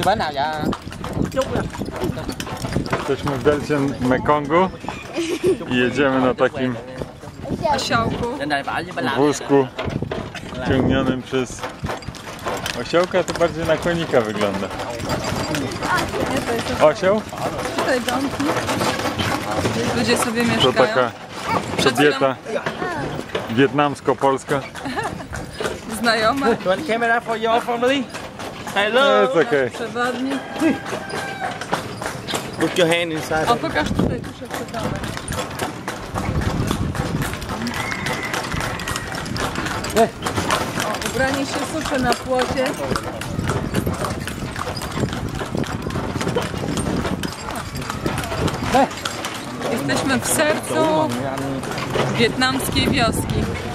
Jesteśmy w delcie Mekongu i jedziemy na takim wózku ciągnionym przez osiołka, to bardziej na konika wygląda. Osioł? Tutaj domki. Ludzie sobie mieszkają. To taka kobieta wietnamsko-polska. Znajoma. Camera for your family. Hello. It's okay. Przewodnik. Put your hand inside. O, pokaż tutaj, tu się przewodnik. O, ubranie się suszy na płocie. Jesteśmy w sercu wietnamskiej wioski.